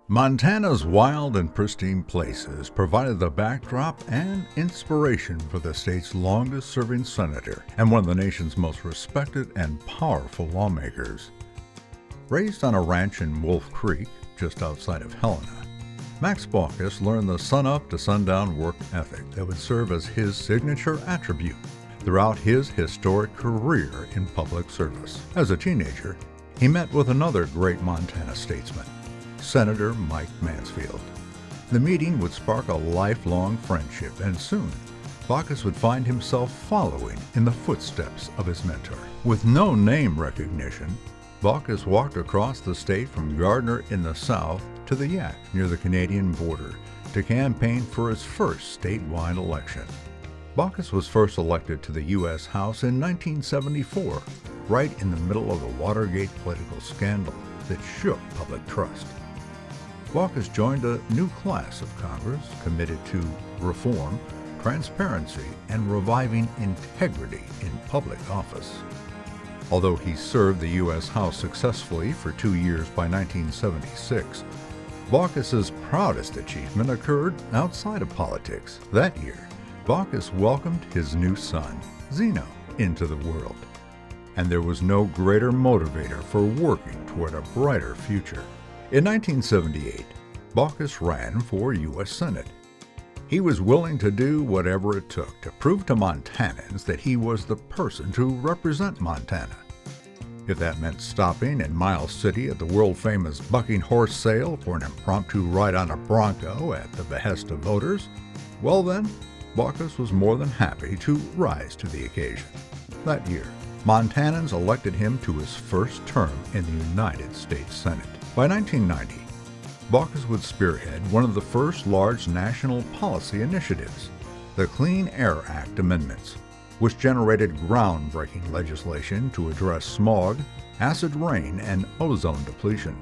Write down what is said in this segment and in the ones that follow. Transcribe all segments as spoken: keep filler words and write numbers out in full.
Montana's wild and pristine places provided the backdrop and inspiration for the state's longest-serving senator and one of the nation's most respected and powerful lawmakers. Raised on a ranch in Wolf Creek, just outside of Helena, Max Baucus learned the sun-up-to-sundown work ethic that would serve as his signature attribute throughout his historic career in public service. As a teenager, he met with another great Montana statesman, Senator Mike Mansfield. The meeting would spark a lifelong friendship, and soon, Baucus would find himself following in the footsteps of his mentor. With no name recognition, Baucus walked across the state from Gardner in the south to the Yak near the Canadian border to campaign for his first statewide election. Baucus was first elected to the U S House in nineteen seventy-four, right in the middle of the Watergate political scandal that shook public trust. Baucus joined a new class of Congress committed to reform, transparency, and reviving integrity in public office. Although he served the U S House successfully for two years by nineteen seventy-six, Baucus's proudest achievement occurred outside of politics. That year, Baucus welcomed his new son, Zeno, into the world. And there was no greater motivator for working toward a brighter future. In nineteen seventy-eight, Baucus ran for U S Senate. He was willing to do whatever it took to prove to Montanans that he was the person to represent Montana. If that meant stopping in Miles City at the world-famous bucking horse sale for an impromptu ride on a bronco at the behest of voters, well then, Baucus was more than happy to rise to the occasion. That year, Montanans elected him to his first term in the United States Senate. By nineteen ninety, Baucus would spearhead one of the first large national policy initiatives, the Clean Air Act amendments, which generated groundbreaking legislation to address smog, acid rain, and ozone depletion.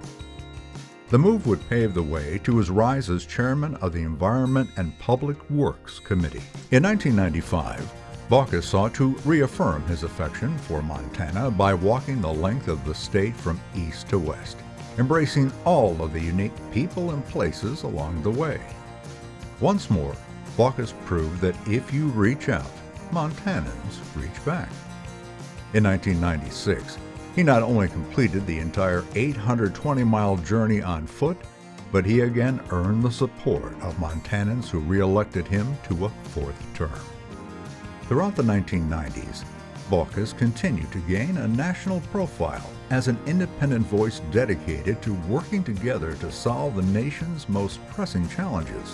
The move would pave the way to his rise as chairman of the Environment and Public Works Committee. In nineteen ninety-five, Baucus sought to reaffirm his affection for Montana by walking the length of the state from east to west, embracing all of the unique people and places along the way. Once more, Baucus proved that if you reach out, Montanans reach back. In nineteen ninety-six, he not only completed the entire eight hundred twenty mile journey on foot, but he again earned the support of Montanans who re-elected him to a fourth term. Throughout the nineteen nineties, Baucus continued to gain a national profile as an independent voice dedicated to working together to solve the nation's most pressing challenges.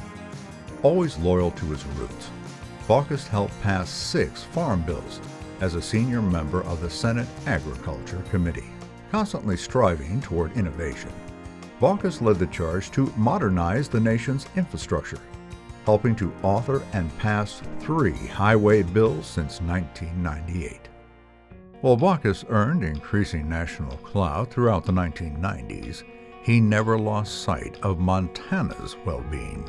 Always loyal to his roots, Baucus helped pass six farm bills as a senior member of the Senate Agriculture Committee. Constantly striving toward innovation, Baucus led the charge to modernize the nation's infrastructure, helping to author and pass three highway bills since nineteen ninety-eight. While Baucus earned increasing national clout throughout the nineteen nineties, he never lost sight of Montana's well-being.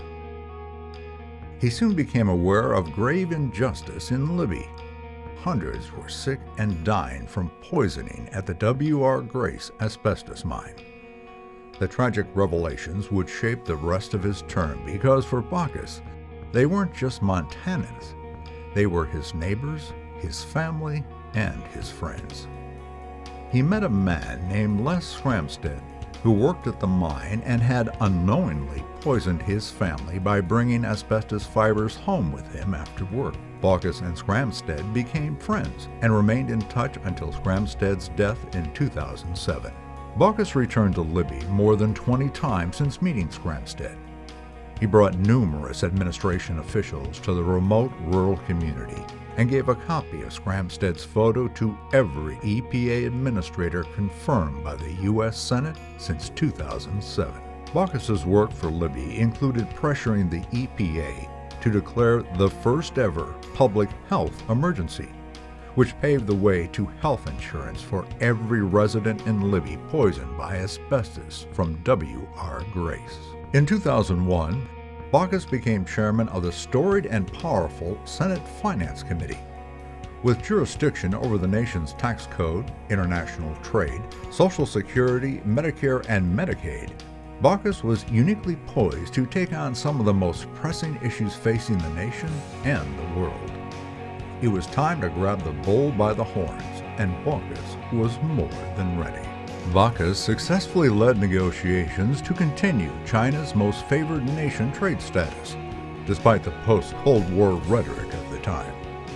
He soon became aware of grave injustice in Libby. Hundreds were sick and dying from poisoning at the W R Grace asbestos mine. The tragic revelations would shape the rest of his term because for Baucus, they weren't just Montanans. They were his neighbors, his family, and his friends. He met a man named Les Schramstad who worked at the mine and had unknowingly poisoned his family by bringing asbestos fibers home with him after work. Baucus and Schramstad became friends and remained in touch until Schramstad's death in two thousand seven. Baucus returned to Libby more than twenty times since meeting Schramstad. He brought numerous administration officials to the remote rural community and gave a copy of Schramstad's photo to every E P A administrator confirmed by the U S Senate since two thousand seven. Baucus's work for Libby included pressuring the E P A to declare the first ever public health emergency, which paved the way to health insurance for every resident in Libby poisoned by asbestos from W R Grace. In two thousand one, Baucus became chairman of the storied and powerful Senate Finance Committee. With jurisdiction over the nation's tax code, international trade, Social Security, Medicare, and Medicaid, Baucus was uniquely poised to take on some of the most pressing issues facing the nation and the world. It was time to grab the bull by the horns, and Baucus was more than ready. Baucus successfully led negotiations to continue China's most favored nation trade status, despite the post-Cold War rhetoric of the time.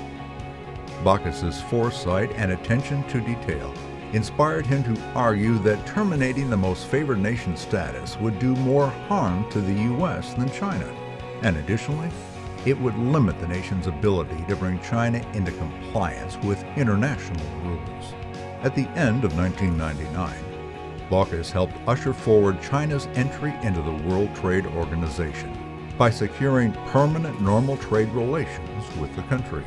Baucus's foresight and attention to detail inspired him to argue that terminating the most favored nation status would do more harm to the U S than China, and additionally, it would limit the nation's ability to bring China into compliance with international rules. At the end of nineteen ninety-nine, Baucus helped usher forward China's entry into the World Trade Organization by securing permanent normal trade relations with the country.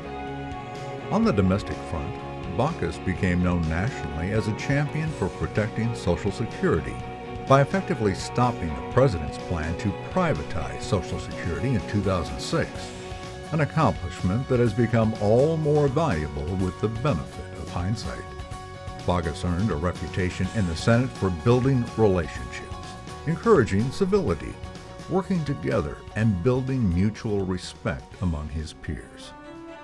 On the domestic front, Baucus became known nationally as a champion for protecting Social Security by effectively stopping the president's plan to privatize Social Security in two thousand six, an accomplishment that has become all more valuable with the benefit of hindsight. Baucus earned a reputation in the Senate for building relationships, encouraging civility, working together, and building mutual respect among his peers.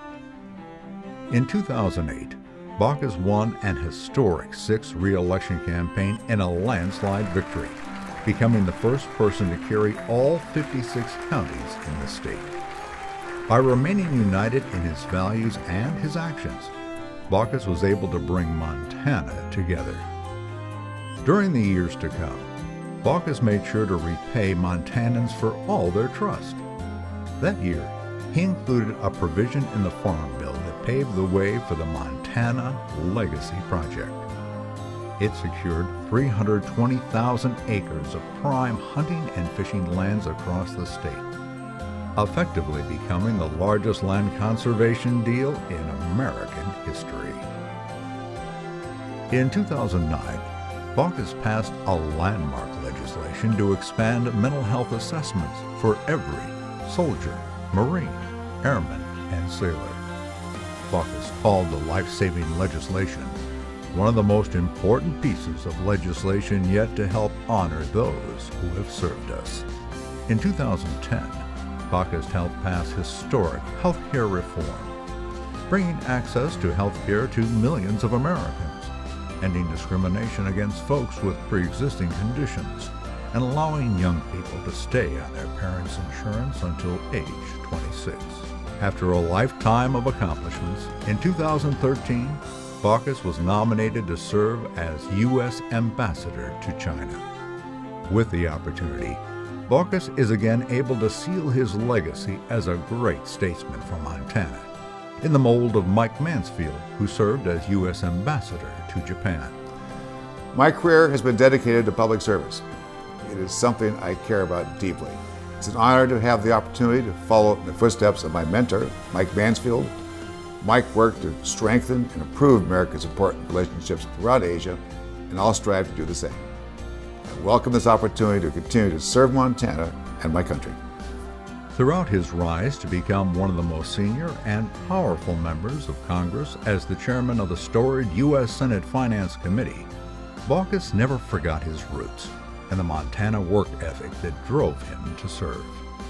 In two thousand eight, Baucus won an historic sixth re-election campaign in a landslide victory, becoming the first person to carry all fifty-six counties in the state. By remaining united in his values and his actions, Baucus was able to bring Montana together. During the years to come, Baucus made sure to repay Montanans for all their trust. That year, he included a provision in the Farm Bill that paved the way for the Montana Legacy Project. It secured three hundred twenty thousand acres of prime hunting and fishing lands across the state, effectively becoming the largest land conservation deal in American history. In two thousand nine, Baucus passed a landmark legislation to expand mental health assessments for every soldier, Marine, Airman, and sailor. Baucus called the life-saving legislation one of the most important pieces of legislation yet to help honor those who have served us. In two thousand ten, Baucus helped pass historic health care reform, bringing access to health care to millions of Americans, ending discrimination against folks with pre-existing conditions, and allowing young people to stay on their parents' insurance until age twenty-six. After a lifetime of accomplishments, in two thousand thirteen, Baucus was nominated to serve as U S Ambassador to China. With the opportunity, Baucus is again able to seal his legacy as a great statesman from Montana, in the mold of Mike Mansfield, who served as U S Ambassador to Japan. My career has been dedicated to public service. It is something I care about deeply. It's an honor to have the opportunity to follow in the footsteps of my mentor, Mike Mansfield. Mike worked to strengthen and improve America's important relationships throughout Asia, and I'll strive to do the same. I welcome this opportunity to continue to serve Montana and my country. Throughout his rise to become one of the most senior and powerful members of Congress as the chairman of the storied U S Senate Finance Committee, Baucus never forgot his roots and the Montana work ethic that drove him to serve.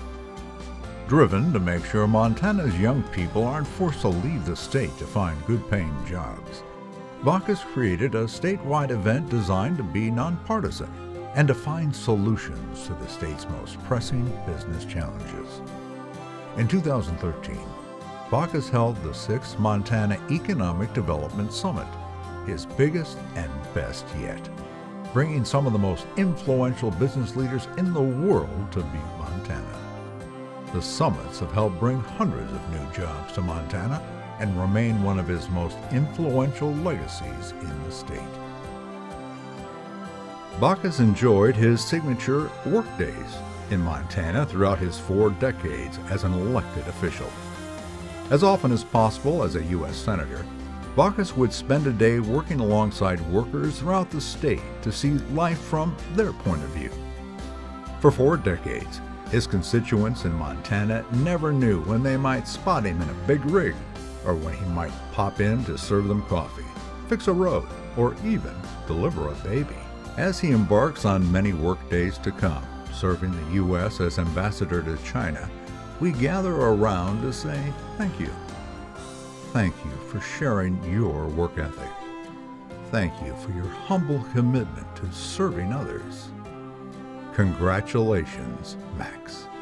Driven to make sure Montana's young people aren't forced to leave the state to find good-paying jobs, Baucus created a statewide event designed to be nonpartisan and to find solutions to the state's most pressing business challenges. In two thousand thirteen, Baucus held the sixth Montana Economic Development Summit, his biggest and best yet, bringing some of the most influential business leaders in the world to meet Montana. The summits have helped bring hundreds of new jobs to Montana and remain one of his most influential legacies in the state. Baucus enjoyed his signature workdays in Montana throughout his four decades as an elected official. As often as possible as a U S Senator, Baucus would spend a day working alongside workers throughout the state to see life from their point of view. For four decades, his constituents in Montana never knew when they might spot him in a big rig, or when he might pop in to serve them coffee, fix a road, or even deliver a baby. As he embarks on many work days to come, serving the U S as ambassador to China, we gather around to say thank you. Thank you for sharing your work ethic. Thank you for your humble commitment to serving others. Congratulations, Max.